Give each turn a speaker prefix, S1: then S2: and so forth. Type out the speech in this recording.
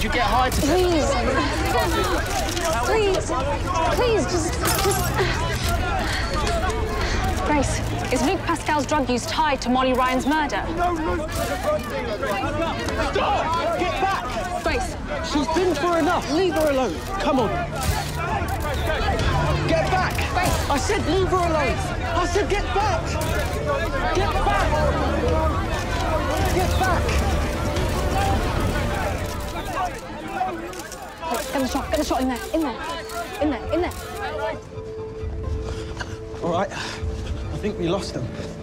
S1: Did you get high today?
S2: Please, just... Grace, is Luke Pascal's drug use tied to Molly Ryan's murder?
S1: No. Stop! Get back!
S2: Grace.
S1: She's been through enough. Leave her alone. Come on. Get back!
S2: Grace.
S1: I said leave her alone. I said get back! Get back! Get back!
S2: Get the shot in there.
S1: All right. I think we lost him.